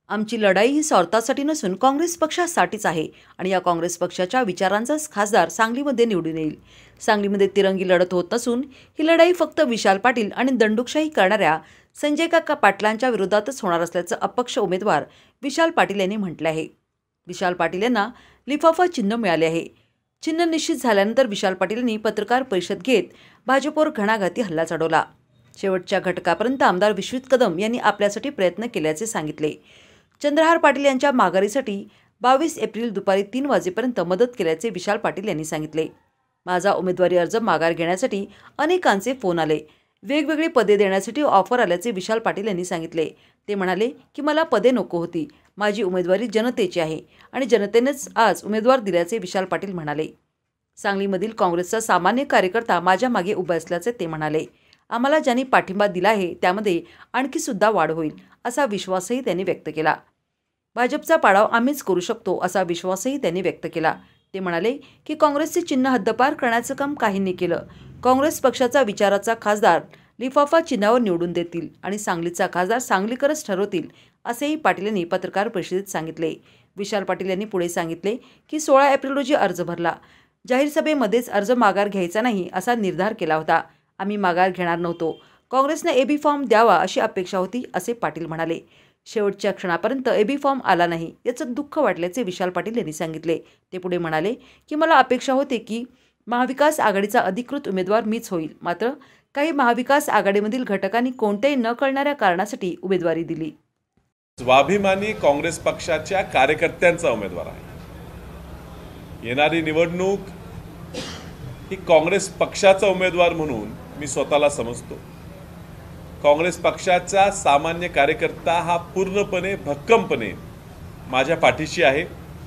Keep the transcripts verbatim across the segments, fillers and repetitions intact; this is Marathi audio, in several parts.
आमची लढाई ही स्वार्थासाठी नसून काँग्रेस पक्षासाठीच आहे आणि या काँग्रेस पक्षाच्या विचारांचाच खासदार सांगलीमध्ये निवडून येईल। सांगलीमध्ये तिरंगी लढत होत नसून ही लढाई फक्त विशाल पाटील आणि दंडुकशाही करणाऱ्या संजय काका पाटलांच्या विरोधातच होणार असल्याचं अपक्ष उमेदवार विशाल पाटील यांनी म्हटलं आहे। विशाल पाटील यांना लिफाफा चिन्ह मिळाले आहे। चिन्ह निश्चित झाल्यानंतर विशाल पाटील यांनी पत्रकार परिषद घेत भाजपवर घणाघाती हल्ला चढवला। शेवटच्या घटकापर्यंत आमदार विश्वित कदम यांनी आपल्यासाठी प्रयत्न केल्याचे सांगितले। चंद्रहार पाटील यांच्या माघारीसाठी बावीस एप्रिल दुपारी तीन वाजेपर्यंत मदत केल्याचे विशाल पाटील यांनी सांगितले। माझा उमेदवारी अर्ज माघार घेण्यासाठी अनेकांचे फोन आले, वेगवेगळी पदे देण्यासाठी ऑफर आल्याचे विशाल पाटील यांनी सांगितले। ते म्हणाले की मला पदे नको होती, माझी उमेदवारी जनतेची आहे आणि जनतेनेच आज उमेदवार दिल्याचे विशाल पाटील म्हणाले। सांगलीमधील काँग्रेसचा सामान्य कार्यकर्ता माझ्या मागे उभा असल्याचे ते म्हणाले। आम्हाला ज्यांनी पाठिंबा दिला आहे त्यामध्ये आणखी सुद्धा वाढ होईल असा विश्वासही त्यांनी व्यक्त केला। भाजपचा पाडाव आम्हीच करू शकतो असा विश्वासही त्यांनी व्यक्त केला। ते म्हणाले की काँग्रेसचे चिन्ह हद्दपार करण्याचं काम काहींनी केलं। काँग्रेस पक्षाचा विचाराचा खासदार लिफाफा चिन्हावर निवडून देतील आणि सांगलीचा खासदार सांगलीकरच ठरवतील असेही पाटील यांनी पत्रकार परिषदेत सांगितले। विशाल पाटील यांनी पुढे सांगितले की सोळा एप्रिल रोजी अर्ज भरला, जाहीर सभेमध्येच अर्ज माघार घ्यायचा नाही असा निर्धार केला होता। आम्ही माघार घेणार नव्हतो, काँग्रेसने एबी फॉर्म द्यावा अशी अपेक्षा होती असे पाटील म्हणाले। शेवटच्या क्षणापर्यंत एबी फॉर्म आला नाही याचं दुःख वाटल्याचे विशाल पाटील यांनी सांगितले। ते पुढे म्हणाले की मला अपेक्षा होती की महाविकास आघाडीचा अधिकृत उमेदवार मीच होईल, मात्र काही महाविकास आघाडीमधील घटकांनी कोणत्याही न कळणाऱ्या कारणासाठी उमेदवारी दिली। स्वाभिमानी काँग्रेस पक्षाच्या कार्यकर्त्यांचा उमेदवार आहे। येणारी निवडणूक ही काँग्रेस पक्षाचा उमेदवार म्हणून मी स्वतःला समजतो। काँग्रेस पक्षाचा सामान्य कार्यकर्ता हा पूर्णपणे भक्कमपणे माझ्या पाठीशी आहे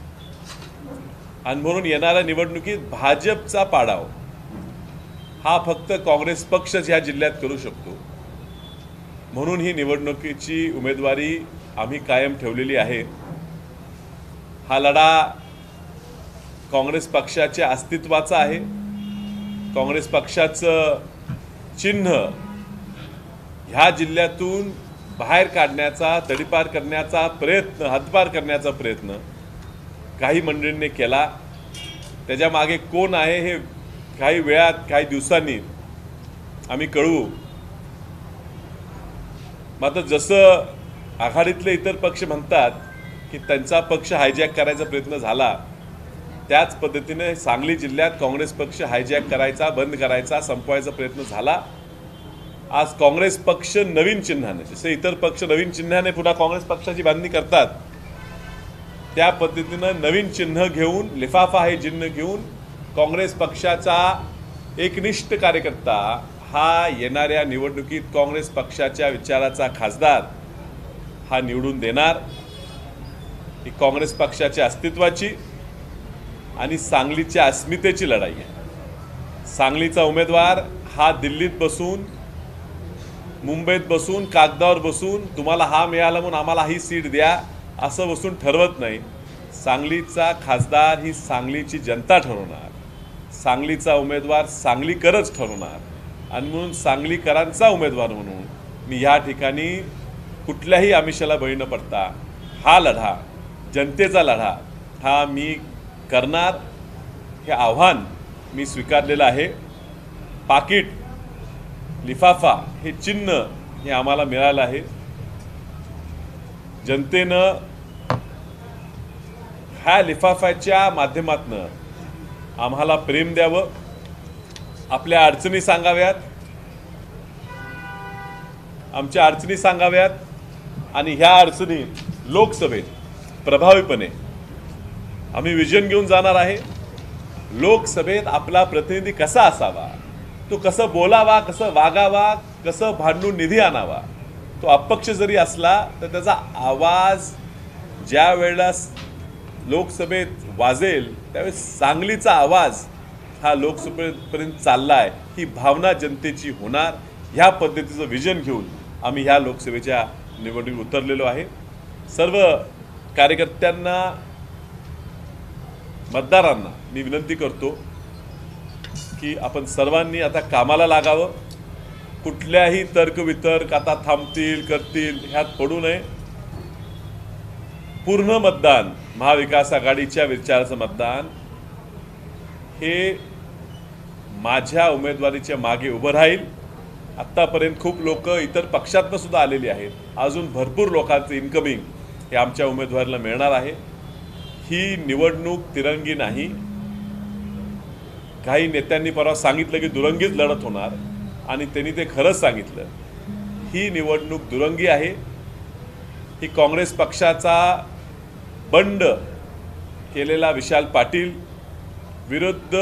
आणि म्हणून येणाऱ्या निवडणुकीत भाजपचा पाडाव हा फक्त काँग्रेस पक्षच ह्या जिल्ह्यात करू शकतो। म्हणून ही निवडणुकीची उमेदवारी आम्ही कायम ठेवलेली आहे। हा लढा काँग्रेस पक्षाच्या अस्तित्वाचा आहे। काँग्रेस पक्षाचं चिन्ह ह्या जिल्ह्यातून बाहेर काढण्याचा, तडीपार करण्याचा प्रयत्न, हद्दपार करण्याचा प्रयत्न काही मंडळींनी केला। त्याच्या मागे कोण आहे हे काही वेळात, काही दिवसांनी आम्ही कळवू। मात्र जसं आघाडीतले इतर पक्ष म्हणतात की त्यांचा पक्ष हायजॅक करायचा प्रयत्न झाला, त्याच पद्धतीने सांगली जिल्ह्यात काँग्रेस पक्ष हायजॅक करायचा, बंद करायचा, संपवायचा प्रयत्न झाला। आज काँग्रेस पक्ष नवीन चिन्हाने, जसे इतर पक्ष नवीन चिन्हाने पुन्हा काँग्रेस पक्षाची बांधणी करतात, त्या पद्धतीनं नवीन चिन्ह घेऊन, लिफाफा हे चिन्ह घेऊन काँग्रेस पक्षाचा एकनिष्ठ कार्यकर्ता हा येणाऱ्या निवडणुकीत काँग्रेस पक्षाच्या विचाराचा खासदार हा निवडून देणार। ही काँग्रेस पक्षाच्या अस्तित्वाची आणि सांगलीच्या अस्मितेची लढाई आहे। सांगलीचा उमेदवार हा दिल्लीत बसून, मुंबईत बसून, कागदावर बसून तुम्हाला हा मिळाला म्हणून आम्हाला ही सीट द्या असं बसून ठरवत नाही। सांगलीचा खासदार ही सांगलीची जनता ठरवणार, सांगलीचा उमेदवार सांगलीकरच ठरवणार आणि म्हणून सांगलीकरांचा उमेदवार म्हणून मी या ठिकाणी कुठल्याही आमिषाला बळी न पडता हा लढा, जनतेचा लढा हा मी करणार। हे आव्हान मी स्वीकारलेलं आहे। पाकिट, लिफाफा हे चिन्ह हे आम्हाला मिळालं आहे। जनतेनं ह्या लिफाफ्याच्या माध्यमातून आम्हाला प्रेम द्यावं, आपल्या अडचणी सांगाव्यात, आमच्या अडचणी सांगाव्यात आणि ह्या अडचणी लोकसभेत प्रभावीपणे आम्ही विजन घेऊन जाणार आहे। लोकसभेत आपला प्रतिनिधी कसा असावा, तो कसं बोलावा, कसं वागावा, कसं भांडून निधी आणावा, तो अपक्ष जरी असला तर त्याचा आवाज ज्या वेळेला लोकसभेत वाजेल त्यावेळेस सांगलीचा आवाज हा लोकसभेपर्यंत चाललाय, ही भावना जनतेची होणार। ह्या पद्धतीचं विजन घेऊन आम्ही ह्या लोकसभेच्या निवडणुकीत उतरलेलो आहे। सर्व कार्यकर्त्यांना, मतदारांना मी विनंती करतो की आपण सर्वांनी आता कामाला लागावं। कुठल्याही तर्कवितर्क आता थांबतील, करतील ह्यात पडू नये। पूर्ण मतदान महाविकास आघाडीच्या विचाराचं मतदान हे माझ्या उमेदवारीच्या मागे उभं राहील. आत्तापर्यंत खूप लोक इतर पक्षातनं सुद्धा आलेली आहेत. अजून भरपूर लोकांचं इन्कमिंग हे आमच्या उमेदवाराला मिळणार आहे. ही निवडणूक तिरंगी नाही. काही नेत्यांनी परवा सांगितलं की दुरंगीच लढत होणार आणि त्यांनी ते खरंच सांगितलं. ही निवडणूक दुरंगी आहे. ही काँग्रेस पक्षाचा बंड केलेला विशाल पाटील विरुद्ध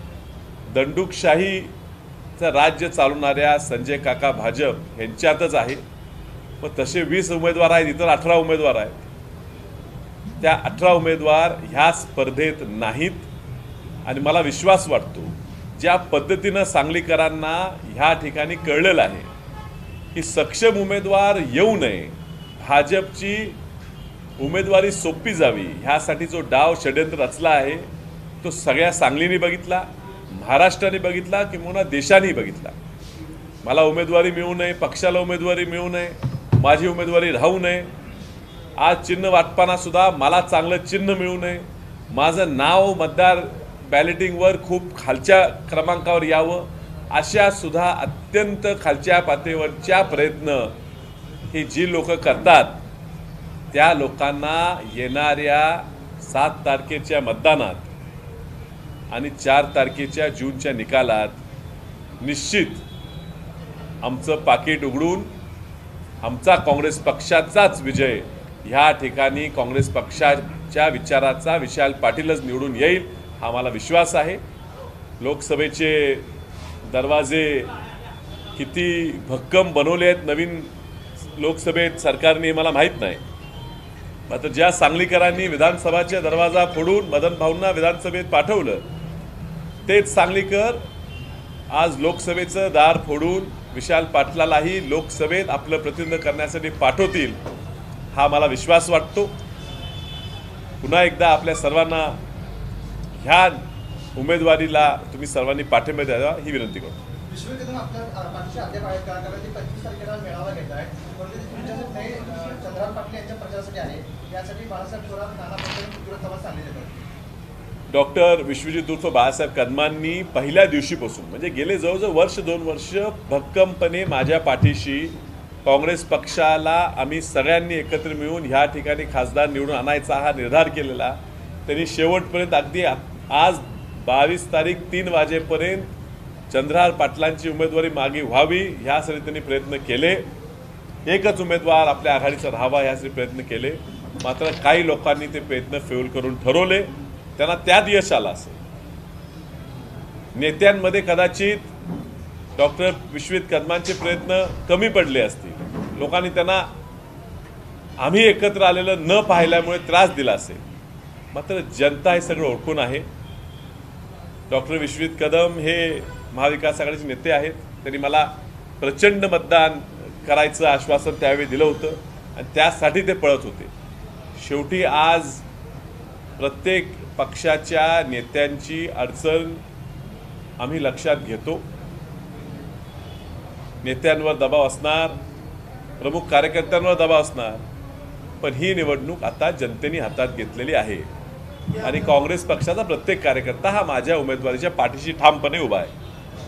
दंडुकशाहीचं राज्य चालवणाऱ्या संजय काका भाजप यांच्यातच आहे. मग तसे वीस उमेदवार आहेत, इतर अठरा उमेदवार आहेत. त्या अठरा उमेदवार ह्या स्पर्धेत नाहीत. आणि मला विश्वास वाटतो ज्या पद्धतीनं सांगलीकरांना ह्या ठिकाणी कळलेलं आहे की सक्षम उमेदवार येऊ नये, भाजपची उमेदवारी सोपी जावी, ह्यासाठी जो डाव षड्यंत्र रचला आहे तो सगळ्या सांगलीने बघितला, महाराष्ट्राने बघितला, किंवा देशाने बघितला. मला उमेदवारी मिळू नये, पक्षाला उमेदवारी मिळू नये, माझी उमेदवारी राहू नये, आज चिन्ह वाटपाना सुद्धा मला चांगलं चिन्ह मिळू नये, माझं नाव मतदार बॅलेटिंगवर खूप खालच्या क्रमांकावर यावं, अशा सुद्धा अत्यंत खालच्या पातळीवरच्या प्रयत्न ही जी लोक करतात त्या लोकांना येणाऱ्या सात तारखेच्या मतदानात आणि चार तारखेच्या जूनच्या निकालात निश्चित आमचं पाकिट उघडून आमचा काँग्रेस पक्षाचाच विजय ह्या ठिकाणी काँग्रेस पक्षाच्या विचाराचा विशाल पाटीलच निवडून येईल हा मला विश्वास आहे. लोकसभेचे दरवाजे किती भक्कम बनवले आहेत नवीन लोकसभेत सरकारने मला माहीत नाही. मात्र ज्या सांगलीकरांनी विधानसभाचा दरवाजा फोडून मदन भाऊंना विधानसभेत पाठवलं तेच सांगलीकर आज लोकसभेचं दार फोडून विशाल पाटलालाही लोकसभेत आपलं प्रतिनिधित्व करण्यासाठी पाठवतील हा मला विश्वास वाटतो. पुन्हा एकदा आपल्या सर्वांना ह्या उमेदवारीला तुम्ही सर्वांनी पाठिंबा द्यावा ही विनंती करतो. विश्वकदम आपल्या पाठीशी अद्याप आहेत का? कारण ते पंचवीस तारखेला मेळावा घेत आहे, परंतु ते तुमच्यासाठी नाही, चंद्रकांत पाटील यांच्या प्रचारासाठी आहे. यासाठी बाळासाहेब थोरात, नाना पटोले तीव्र सभा सांगली जातात. डॉक्टर विश्वजित उर्फ बाळासाहेब कदमांनी पहिल्या दिवशीपासून म्हणजे गेले जवळजवळ वर्ष दोन वर्ष भक्कमपणे माझ्या पाठीशी, काँग्रेस पक्षाला आम्ही सगळ्यांनी एकत्र मिळून ह्या ठिकाणी खासदार निवडून आणायचा हा निर्धार केलेला. त्यांनी शेवटपर्यंत अगदी आज बावीस तारीख तीन वाजेपर्यंत चंद्रहार पाटलांची उमेदवारी मागे व्हावी ह्यासाठी त्यांनी प्रयत्न केले. एकच उमेदवार आपल्या आघाडीचा राहावा ह्यासाठी प्रयत्न केले. मात्र काही लोकांनी ते प्रयत्न फेल करून ठरवले. त्यांना त्यात यश आलं असेल. नेत्यांमध्ये कदाचित डॉक्टर विश्वजित कदमांचे प्रयत्न कमी पडले असतील. लोकांनी त्यांना आम्ही एकत्र आलेलं न पाहिल्यामुळे त्रास दिला असेल. मात्र जनता हे सगळं ओळखून आहे. डॉक्टर विश्वजित कदम हे महाविकास आघाडीचे नेते आहेत. त्यांनी मला प्रचंड मतदान करायचं आश्वासन त्यावेळी दिलं होतं आणि त्यासाठी ते पळत होते. शेवटी आज प्रत्येक पक्षाच्या नेत्यांची अडचण आम्ही लक्षात घेतो. नेत्यांवर दबाव असणार, प्रमुख कार्यकर्त्यांवर दबाव असणार, पण ही निवडणूक आता जनतेने हातात घेतलेली आहे आणि काँग्रेस पक्षाचा प्रत्येक कार्यकर्ता हा माझ्या उमेदवारीच्या पाठीशी ठामपणे उभा आहे.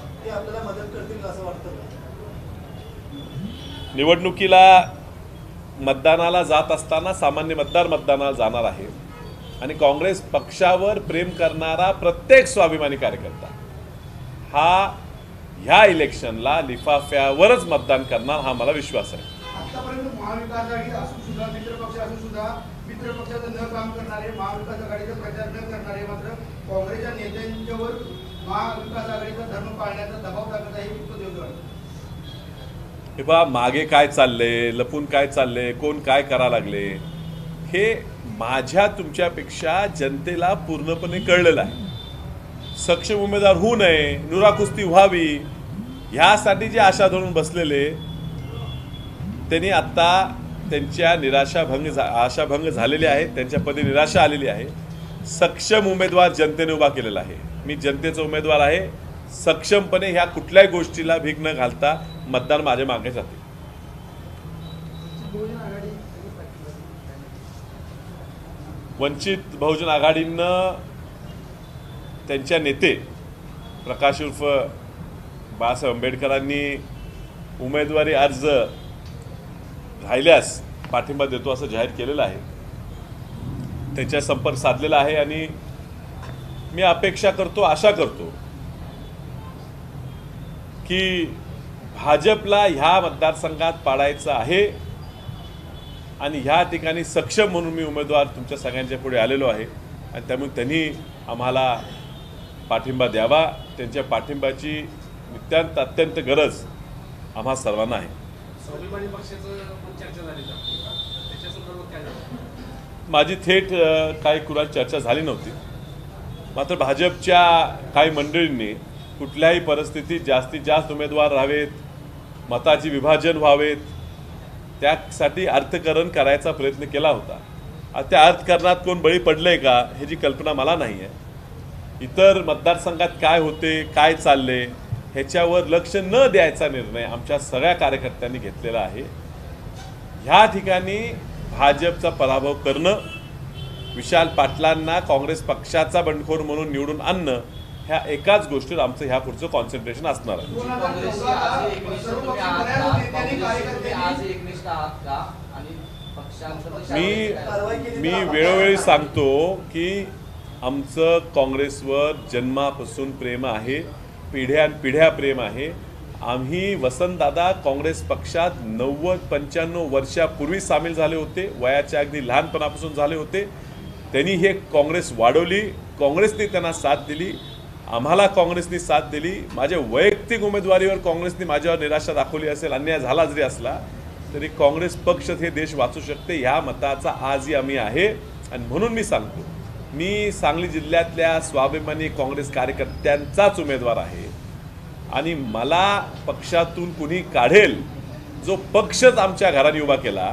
निवडणुकीला मतदानाला जात असताना सामान्य मतदार मतदानाला जाणार आहे आणि काँग्रेस पक्षावर प्रेम करणारा प्रत्येक स्वाभिमानी कार्यकर्ता हा ह्या इलेक्शनला लिफाफ्यावरच मतदान करणार हा मला विश्वास आहे. आतापर्यंत महाविकास आघाडी असून सुद्धा मित्र पक्ष असून सुद्धा मित्र पक्षाचं न काम करणारे, महाविकास आघाडीचा प्रचार न करणारे मात्र काँग्रेसच्या नेत्यांच्यावर महाविकास आघाडीचा धर्म पाळण्याचा दबाव टाकत आहे. हे बा मागे काय चाललंय, लपून काय चाललंय, कोण काय करा लागले हे माझ्या तुमच्यापेक्षा जनतेला पूर्णपणे कळलेलं आहे. सक्षम उमेदवार होऊ नये, नुराकुस्ती व्हावी ह्यासाठी जे आशा धरून बसलेले त्यांनी आत्ता त्यांच्या निराशाभंग झा आशाभंग झालेले आहेत. त्यांच्या पदी निराशा आलेली आहे. सक्षम उमेदवार जनतेने उभा केलेला आहे. मी जनतेचा उमेदवार आहे. सक्षमपणे ह्या कुठल्याही गोष्टीला भीक न घालता मतदार माझ्या मागे जाते. वंचित बहुजन आघाडीनं त्यांच्या नेते प्रकाश उर्फ बाळासाहेब आंबेडकरांनी उमेदवारी अर्ज राहिल्यास पाठिंबा देतो असं जाहीर केलेलं आहे. त्यांच्या संपर्क साधलेला आहे आणि मी अपेक्षा करतो, आशा करतो की भाजपला ह्या मतदारसंघात पाडायचं आहे आणि ह्या ठिकाणी सक्षम म्हणून मी उमेदवार तुमच्या सगळ्यांच्या पुढे आलेलो आहे आणि त्यामुळे त्यांनी आम्हाला पाठिंबा द्यावा. त्यांच्या पाठिंबाची नित्यांत अत्यंत गरज आम्हा सर्वांना आहे. स्वाभिमानी पक्षाचं चर्चा झाली त्याच्या संदर्भात काय झालं? माझी थेट काही कुणाची चर्चा झाली नव्हती. मात्र भाजपच्या काही मंडळींनी कुठल्याही परिस्थितीत जास्तीत जास्त उमेदवार राहावेत, मताची विभाजन व्हावेत, त्यासाठी अर्थकरण करायचा प्रयत्न केला होता. त्या अर्थकरणात कोण बळी पडलंय का ह्याची कल्पना मला नाही आहे. इतर मतदारसंघात काय होते, काय चालले ह्याच्यावर लक्ष न द्यायचा निर्णय आमच्या सगळ्या कार्यकर्त्यांनी घेतलेला आहे. ह्या ठिकाणी भाजपचा पराभव करणं, विशाल पाटलांना काँग्रेस पक्षाचा बंडखोर म्हणून निवडून आणणं, ह्या एकाच गोष्टीवर आमचं ह्या पुढचं कॉन्सन्ट्रेशन असणार आहे. मी मी वेळोवेळी सांगतो की आमचं काँग्रेसवर जन्मापासून प्रेम आहे, पिढ्यानपिढ्या प्रेम आहे. आम्ही वसंतदादा काँग्रेस पक्षात नव्वद पंच्याण्णव वर्षापूर्वी सामील झाले होते, वयाच्या अगदी लहानपणापासून झाले होते. त्यांनी हे काँग्रेस वाढवली, काँग्रेसने त्यांना साथ दिली, आम्हाला काँग्रेसने साथ दिली. माझ्या वैयक्तिक उमेदवारीवर काँग्रेसने माझ्यावर निराशा दाखवली असेल, अन्याय झाला जरी असला तरी काँग्रेस पक्ष हे देश वाचू शकते ह्या मताचा आजही आम्ही आहे. आणि म्हणून मी सांगतो, मी सांगली जिल्ह्यातल्या स्वाभिमानी काँग्रेस कार्यकर्त्यांचाच उमेदवार आहे आणि मला पक्षातून कुणी काढेल, जो पक्षच आमच्या घराने उभा केला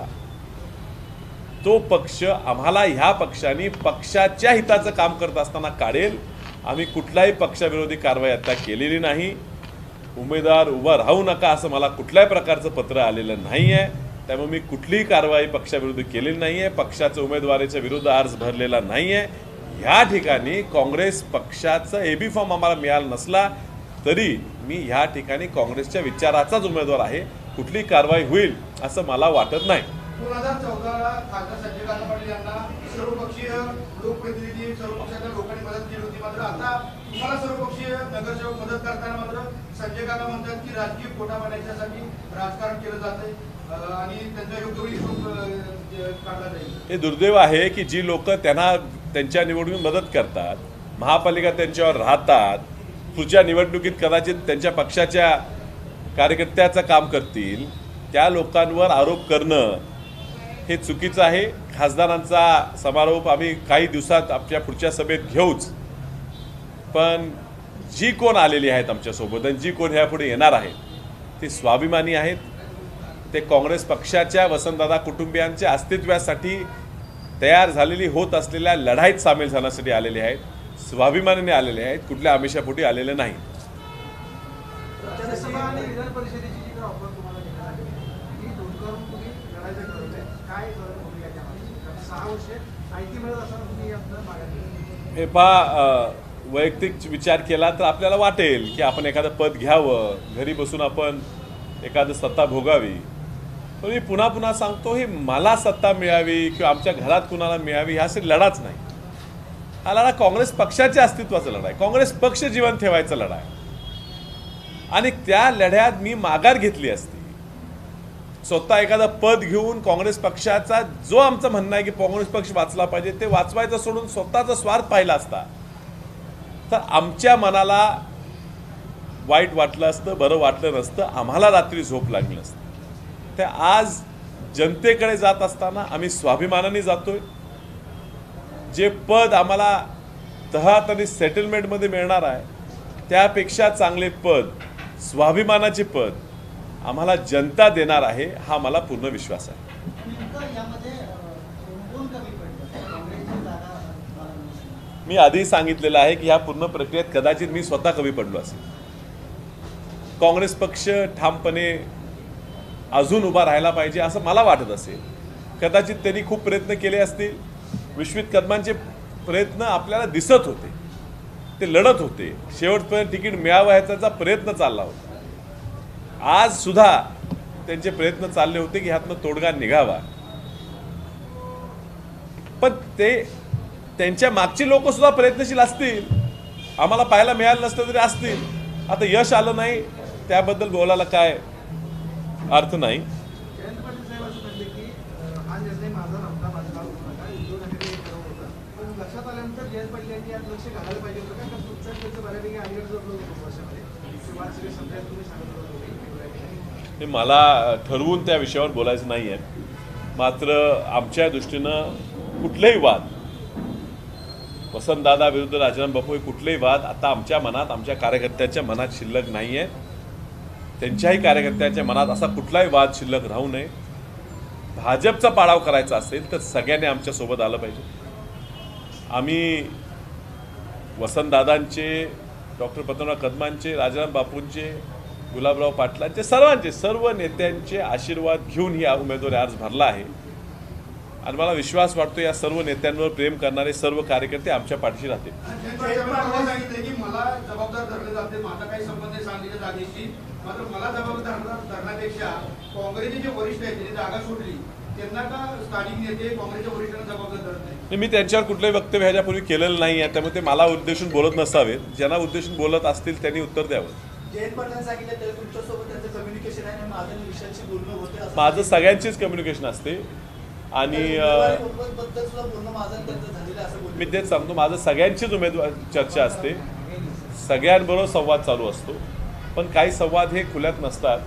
तो पक्ष आम्हाला ह्या पक्षाने पक्षाच्या हिताचं काम करत असताना काढेल. आम्ही कुठल्याही पक्षाविरोधी कारवाई आता केलेली नाही. उमेदवार उभा राहू नका असं मला कुठल्याही प्रकारचं पत्र आलेलं नाही आहे. त्यामुळे मी कुठलीही कारवाई पक्षाविरुद्ध केलेली नाही आहे, पक्षाच्या उमेदवारीच्या विरुद्ध अर्ज भरलेला नाही आहे. ह्या ठिकाणी काँग्रेस पक्षाचा एबी फॉर्म आम्हाला मिळाला नसला तरी मी ह्या ठिकाणी काँग्रेसच्या विचाराचाच उमेदवार आहे. कुठली कारवाई होईल असं मला वाटत नाही. दोन हजार चौदाला खासदार संजय काका पाटील यांना सर्वपक्षीय लोकप्रतिनिधी सर्व पक्षाच्या लोकांनी मदत केली होती. मात्र आता तुम्हाला सर्वपक्षीय नगरसेवक मदत करताना मात्र संजय काका म्हणतात की राजकीय पोटा पाण्यासाठी राजकारण केलं जाते आणि त्यांचा योग्य वेळी काढला जाईल. हे दुर्दैव आहे की जी लोक त्यांना त्यांच्या निवडणुकीत मदत करतात, महापालिका त्यांच्यावर राहतात, पुढच्या निवडणुकीत कदाचित त्यांच्या पक्षाच्या कार्यकर्त्याचं काम करतील, त्या लोकांवर आरोप करणं हे चुकीचं आहे. खासदारांचा समारोप आम्ही काही दिवसात आमच्या पुढच्या सभेत घेऊच, पण जी कोण आलेली आहेत आमच्यासोबत आणि जी कोण ह्यापुढे येणार आहेत ते स्वाभिमानी आहेत. ते काँग्रेस पक्षाच्या वसंतदादा कुटुंबियांच्या अस्तित्वासाठी तयार झालेली होत असलेल्या लढाईत सामील झाण्यासाठी आलेले आहेत, स्वाभिमानीने आलेले आहेत, कुठल्या आमिषापोटी आलेले नाही. हे पहा, वैयक्तिक विचार केला तर आपल्याला वाटेल की आपण एखादं पद घ्यावं, घरी बसून आपण एखादं सत्ता भोगावी. पण मी पुन्हा पुन्हा सांगतो, हे मला सत्ता मिळावी किंवा आमच्या घरात कुणाला मिळावी ह्यासाठी लढाच नाही. हा लढा काँग्रेस पक्षाच्या अस्तित्वाचा लढा आहे, काँग्रेस पक्ष जीवन ठेवायचा लढा आहे. आणि त्या लढ्यात मी माघार घेतली असती, स्वतः एखादं पद घेऊन काँग्रेस पक्षाचा जो आमचं म्हणणं आहे की काँग्रेस पक्ष वाचला पाहिजे ते वाचवायचं सोडून स्वतःचा स्वार्थ पाहिला असता तर आमच्या मनाला वाईट वाटलं असतं, बरं वाटलं नसतं, आम्हाला रात्री झोप लागली नसतं. ते आज जनतेकडे जात असताना आम्ही स्वाभिमानाने जातोय. जे पद आम्हाला तहात आणि सेटलमेंटमध्ये मिळणार आहे त्यापेक्षा चांगले पद, स्वाभिमानाचे पद आम्हाला जनता देणार आहे, हा मला पूर्ण विश्वास आहे. मी आधी सांगितलेलं आहे की ह्या पूर्ण प्रक्रियेत कदाचित मी स्वतः कमी पडलो असेल. काँग्रेस पक्ष ठामपणे अजून उभा राहायला पाहिजे असं मला वाटत असेल. कदाचित त्यांनी खूप प्रयत्न केले असतील, विश्वित कदमांचे प्रयत्न आपल्याला दिसत होते, ते लढत होते, शेवटपर्यंत तिकीट मिळावं ह्याचा प्रयत्न चालला होता। आज सुद्धा त्यांचे प्रयत्न चालले होते की ह्यातनं तोडगा निघावा, पण ते त्यांच्या मागची लोक सुद्धा प्रयत्नशील असतील, आम्हाला पाहायला मिळालं नसतं तरी असतील। आता यश आलं नाही त्याबद्दल बोलायला काय अर्थ नाही। जयंत पाटील साहेब असं म्हणले की हा निर्णय माझा नव्हता, माझं नाव घेऊ नका, उद्धव ठाकरे हे ठरवलं होतं, पण लक्षात आल्यानंतर जयंत पाटील यांनी यात लक्ष घालायला पाहिजे होतं का? कारण तुमचं त्यांचं बऱ्यापैकी आयडिया जोडलं होतं वर्षामध्ये किंवा सगळे समजायला तुम्ही सांगत होता हे मला ठरवून त्या विषयावर बोलायचं नाही आहे। मात्र आमच्या दृष्टीनं कुठलेही वाद, वसंतदादा विरुद्ध राजाराम बापू हे कुठलेही वाद आता आमच्या मनात, आमच्या कार्यकर्त्यांच्या मनात शिल्लक नाही आहे। त्यांच्याही कार्यकर्त्यांच्या मनात असा कुठलाही वाद शिल्लक राहू नये। भाजपचा पाडाव करायचा असेल तर सगळ्यांनी आमच्यासोबत आलं पाहिजे। आम्ही वसंतदादांचे, डॉक्टर पद्मनाभ कदमांचे, राजाराम बापूंचे, गुलाबराव पाटलांचे, सर्वांचे, सर्व नेत्यांचे आशीर्वाद घेऊन ही उमेदवारी अर्ज भरला आहे आणि मला विश्वास वाटतो या सर्व नेत्यांवर प्रेम करणारे सर्व कार्यकर्ते आमच्या पाठीशी राहतील। सांगितलं की मला जबाबदार धरले जाते, माझा काही संबंध नाही सांगलीच्या जागेशी, मात्र मला जबाबदार धरण्यापेक्षा काँग्रेसचे जे वरिष्ठ आहेत त्यांनी जागा सोडली त्यांना का स्थानिक नेते काँग्रेसच्या वरिष्ठांना जबाबदार धरत नाही? मी त्यांच्यावर कुठलंही वक्तव्य ह्याच्यापूर्वी केलेलं नाही आहे, त्यामुळे ते मला उद्देशून बोलत नसावेत। ज्यांना उद्देशून बोलत असतील त्यांनी उत्तर द्यावं। जयंत पाटलांनी सांगितलं तर तुमच्यासोबत त्यांचं कम्युनिकेशन आहे, माझं विषयाशी बोलणं होते, माझं सगळ्यांचीच कम्युनिकेशन असते आणि बद्दल सुद्धा बोलणं माझं त्यांचं झालेलं असं बोलतो। मी तेच सांगतो, माझं सगळ्यांचीच उमेदवार चर्चा असते, सगळ्यांबरोबर संवाद चालू असतो, पण काही संवाद हे खुल्यात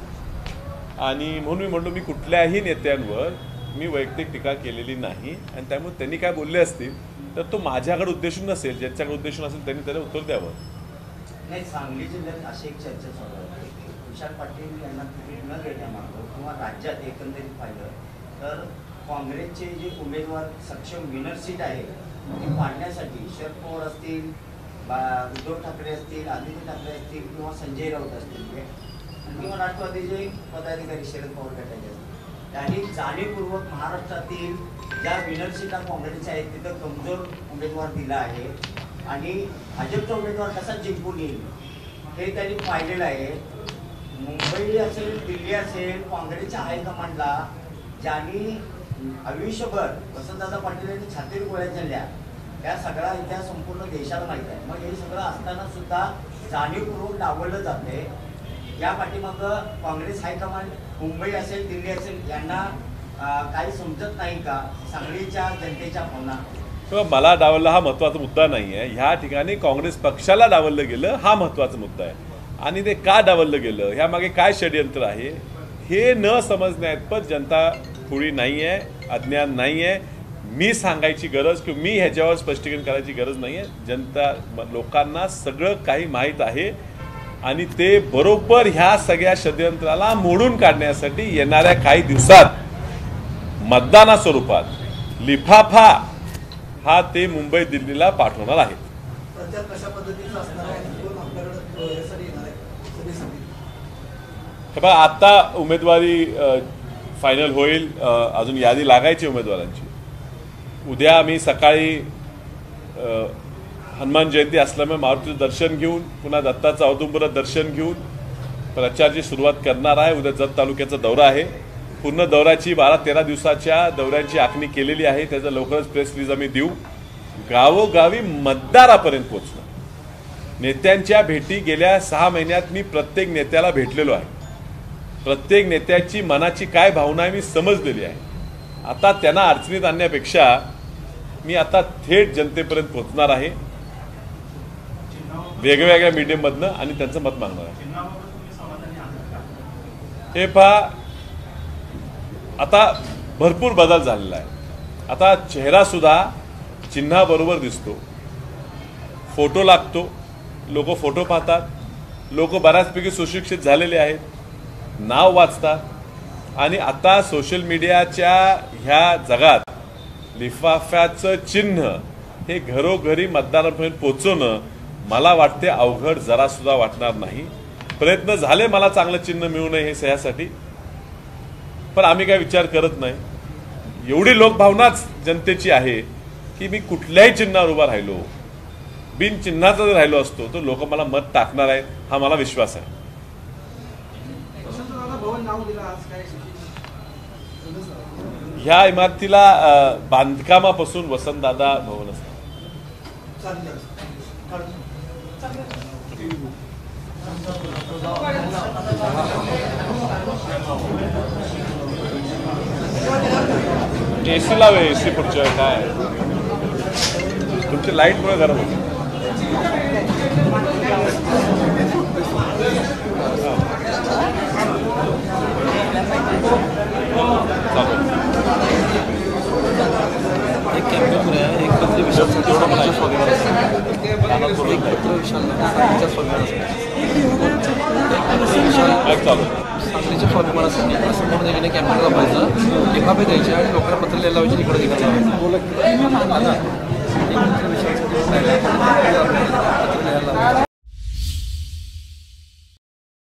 नसतात आणि म्हणून मी म्हणलो मी कुठल्याही नेत्यांवर मी वैयक्तिक टीका केलेली नाही आणि त्यामुळे त्यांनी काय बोलले असतील तर तो माझ्याकडे उद्देशून नसेल, ज्यांच्याकडे उद्देशून असेल त्यांनी त्याला उत्तर द्यावं। नाही, सांगली जिल्ह्यात अशी एक चर्चा चालू आहे की विशाल पाटील यांना तिकीट न देण्यामागं किंवा राज्यात एकंदरीत पाहिलं तर काँग्रेसचे जे उमेदवार सक्षम विनर सीट आहे ती पाडण्यासाठी शरद पवार असतील, उद्धव ठाकरे असतील, आदित्य ठाकरे असतील किंवा संजय राऊत असतील किंवा राष्ट्रवादीचे पदाधिकारी शरद पवार गटाचे असतील, त्यांनी जाणीवपूर्वक महाराष्ट्रातील ज्या विनर सीटा काँग्रेसच्या आहेत तिथं कमजोर उमेदवार दिला आहे आणि भाजपचा उमेदवार कसा जिंकून येईल हे त्यांनी पाहिलेलं आहे। मुंबई असेल, दिल्ली असेल, काँग्रेसच्या हायकमांडला ज्यांनी आयुष्यभर वसंतदादा पाटील यांनी छातीवर गोळ्या झाल्या त्या सगळा इतिहास संपूर्ण देशाला माहीत आहे। मग हे सगळं असताना सुद्धा जाणीवपूर्वक डावललं जाते। या पाठीमागं काँग्रेस हायकमांड मुंबई असेल, दिल्ली असेल यांना काही समजत नाही का सांगलीच्या जनतेच्या भावना? मला डावललं हा महत्त्वाचा मुद्दा नाही आहे। ह्या ठिकाणी काँग्रेस पक्षाला डावललं गेलं हा महत्त्वाचा मुद्दा आहे आणि ते का डावललं गेलं ह्यामागे काय षडयंत्र आहे हे न समजण्यात जनता खुळी नाही आहे, अज्ञान नाही आहे। मी सांगायची गरज किंवा मी ह्याच्यावर स्पष्टीकरण करायची गरज नाही आहे। जनता लोकांना सगळं काही माहीत आहे आणि ते बरोबर ह्या सगळ्या षडयंत्राला मोडून काढण्यासाठी येणाऱ्या काही दिवसात मतदाना स्वरूपात लिफाफा हा ते मुंबई दिल्लीला पाठवणार आहेत। प्रचार कशा पद्धतीचा असणार आहे आणि कोण आपल्याकडे यासाठी येणार आहे? हे बघा, आता उमेदवारी फायनल होईल, अजून यादी लागायची उमेदवारांची। उद्या आम्ही सकाळी हनुमान जयंती असल्यामुळे मारुतीचं दर्शन घेऊन पुन्हा दत्ताचं औदुंबरात दर्शन घेऊन प्रचाराची सुरुवात करणार आहे। उद्या जत तालुक्याचा दौरा आहे। पूर्ण दौऱ्याची बारा तेरा दिवसाच्या दौऱ्यांची आखणी केलेली आहे, त्याचं लवकरच प्रेस रिलीज आम्ही देऊ। गावोगावी मतदारापर्यंत पोहोचणं। नेत्यांच्या भेटी गेल्या सहा महिन्यात मी प्रत्येक नेत्याला भेटलेलो आहे, प्रत्येक नेत्याची मनाची काय भावना आहे मी समजलेली आहे। आता त्यांना अडचणीत आणण्यापेक्षा मी आता थेट जनतेपर्यंत पोहोचणार आहे वेगवेगळ्या मीडियममधनं आणि त्यांचं मत मागणार आहे। हे पहा, आता भरपूर बदल झालेला आहे। आता चेहरा सुद्धा चिन्हाबरोबर दिसतो, फोटो लागतो, लोक फोटो पाहतात, लोक बऱ्याचपैकी सुशिक्षित झालेले आहेत, नाव वाचतात आणि आता सोशल मीडियाच्या ह्या जगात लिफाफ्याचं चिन्ह हे घरोघरी मतदारांपर्यंत पोहोचवणं मला वाटते अवघड जरासुद्धा वाटणार नाही। प्रयत्न झाले मला चांगलं चिन्ह मिळू नये हे सह्यासाठी, पण आम्ही काय विचार करत नाही। एवढी लोकभावनाच जनतेची आहे की मी कुठल्याही चिन्हावर उभा राहिलो, बिन चिन्हाचा जर राहिलो असतो तर लोक मला मत टाकणार आहेत, हा मला विश्वास आहे. भवन नाव दिलं आज काय ह्या इमारतीला अ, बांधकामापासून वसंतदादा भवन असतं. एसी लावे, एसी पुढच्या काय तुमची लाईटमुळे गरम होते. एक कॅम्प आहे, एक पत्र विशाल स्वागत एक पत्र विशाल सांगलीच्या स्वाभिमानासाठी चालू सांगलीच्या स्वाभिमानासाठी समोर नेहमी कॅम्प लावायचं, लिफाफे द्यायचे आणि लोकांना पत्र लिहायला लावायचे, इकडे तिकडे लावायचं.